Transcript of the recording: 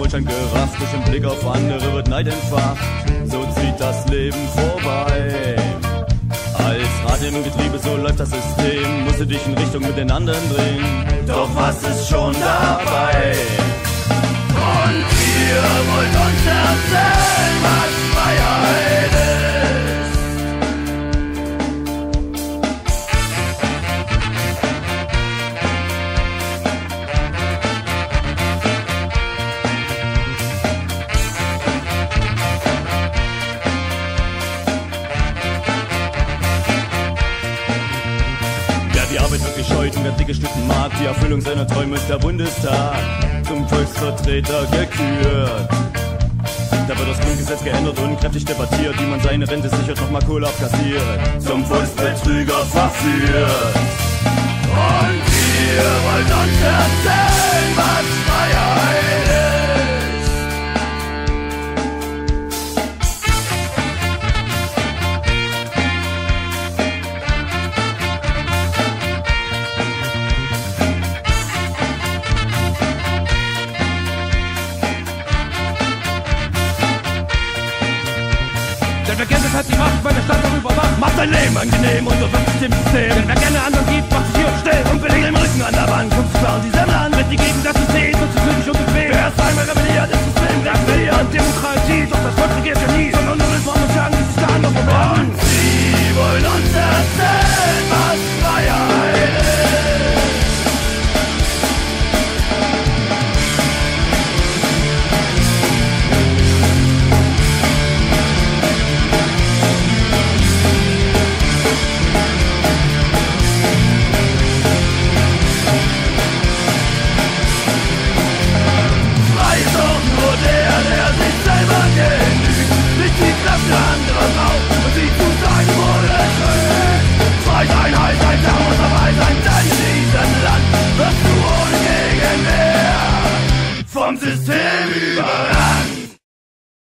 Wohlstand gerafft, durch den Blick auf andere wird Neid entfacht. So zieht das Leben vorbei. Als Rad im Getriebe, so läuft das System. Musst du dich in Richtung mit den anderen drehen. Doch was ist schon dabei? Und ihr wollt uns erzählen, was Freiheit ist. Die Arbeit wird gescheut und wer dicke Stücken mag. Die Erfüllung seiner Träume ist der Bundestag zum Volksvertreter gekürt. Da wird das Grundgesetz geändert und kräftig debattiert, wie man seine Rente sichert, nochmal Kohle abkassiert, zum Volksbetrüger verführt. Und ihr wollt uns erzählen, was Freiheit ist. Wer gerne hat die Macht, weil der Staat darüber wacht. Macht dein Leben angenehm und unterwirft sich dem System. Wer gerne anderen gibt, macht sich hier still Und belegt den Rücken an der Wand, kommst du klar und die Semmel an, wenn die Gegner